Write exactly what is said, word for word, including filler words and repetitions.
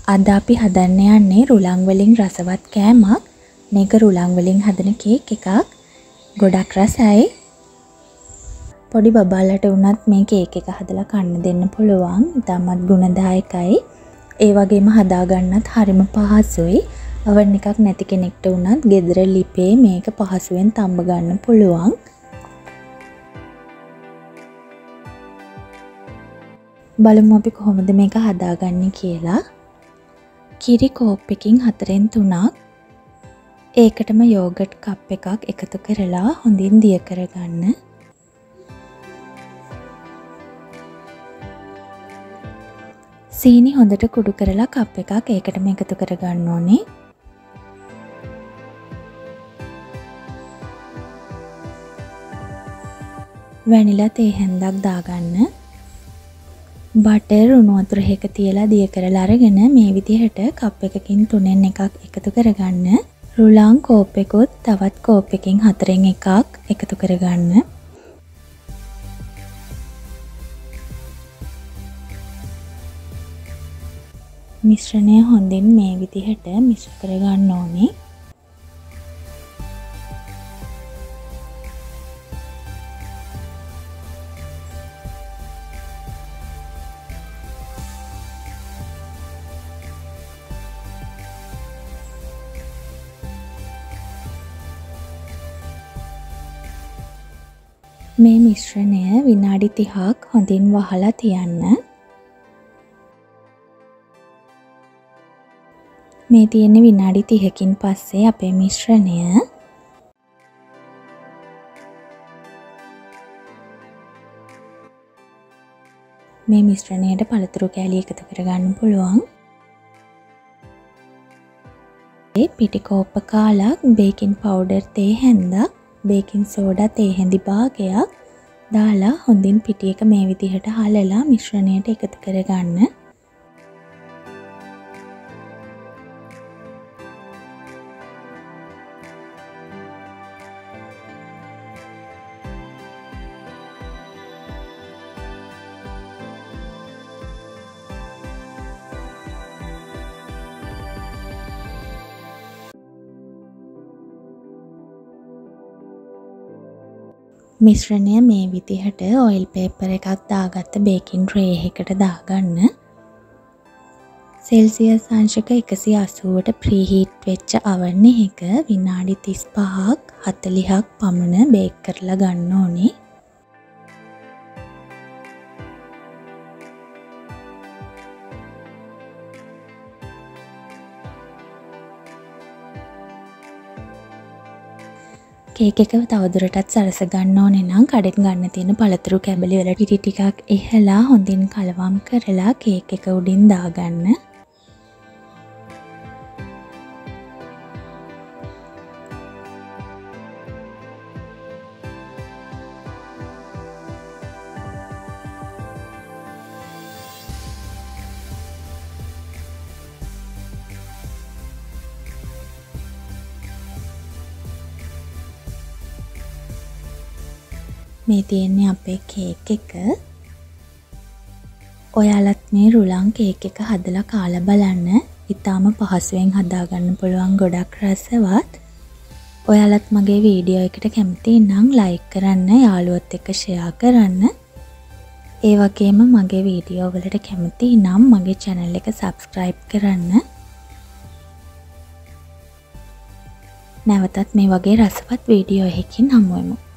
අද අපි හදන්න යන්නේ රුලන් වලින් රසවත් කෑමක්. මේක රුලන් වලින් හදන කේක් එකක්. ගොඩක් රසයි. පොඩි බබාලට වුණත් මේ කේක් එක හදලා කන්න දෙන්න පුළුවන්. ඉතාමත් ගුණදායකයි. ඒ වගේම හදා ගන්නත් හරිම පහසුයි. oven එකක් නැති කෙනෙක්ට වුණත් ගෙදර ලිපේ මේක පහසුවෙන් තඹ ගන්න පුළුවන්. බලමු අපි කොහොමද මේක හදාගන්නේ කියලා. කිරි කෝප් එකකින් හතරෙන් තුනක් ඒකටම යෝගට් කප් එකක් එකතු කරලා හොඳින් දිය කරගන්න. සීනි හොඳට කුඩු කරලා කප් එකක් ඒකටම එකතු කරගන්න ඕනේ. වැනිලා තේ හැන්දක් දාගන්න. බටර් උණු වතුරේක තියලා දිය කරලා අරගෙන මේ විදිහට කප් එකකින් තුනෙන් එකක් එකතු කරගන්න. රුලන් කෝප් එකකුත් තවත් කෝප් එකකින් හතරෙන් එකක් එකතු කරගන්න. මිශ්‍රණය හොඳින් මේ විදිහට මිශ්‍ර කරගන්න ඕනේ. මේ මිශ්‍රණය විනාඩි තිහක් හොඳින් වහලා තියන්න. මේ තියෙන විනාඩි තිහකින් පස්සේ අපේ මිශ්‍රණය මේ මිශ්‍රණයට පළතුරු කෑලි එකතු කරගන්න පුළුවන්. ඒ පිටි කෝප්ප කාලක් බේකින් පවුඩර් තේ හැන්දක් බේකින් සෝඩා තේ හැඳි භාගයක් දාලා හොඳින් පිටි එක මේ විදිහට හලලා මිශ්‍රණයට එකතු කරගන්න. මිශ්‍රණය මේ විදිහට ඔයිල් පේපර් එකක් දාගත්ත බේකින් ට්‍රේ එකකට දාගන්න. සෙල්සියස් අංශක එකසිය අසූවට ප්‍රීහීට් වෙච්ච oven එක විනාඩි තිස් පහක් හතළිහක් පමණ බේක් කරලා ගන්න ඕනේ. කේක් එක තවදුරටත් සරස ගන්න ඕනේ නම් කඩෙන් ගන්න තියෙන පළතුරු කැබලි වල පිටි ටිකක් එහලා හොඳින් කලවම් කරලා කේක් එක උඩින් දාගන්න. මේ තියෙන්නේ අපේ කේක් එක. ඔයාලත් මේ රුලන් කේක් එක හදලා කාලා බලන්න. ඉතාම පහසුවෙන් හදාගන්න පුළුවන් ගොඩක් රසවත්. ඔයාලත් මගේ වීඩියෝ එකට කැමති නම් ලයික් කරන්න, යාළුවොත් එක්ක ෂෙයා කරන්න. ඒ වගේම මගේ වීඩියෝ වලට කැමති නම් මගේ channel එක subscribe කරන්න. නැවතත් මේ වගේ රසවත් වීඩියෝ එකකින් හමු වෙමු.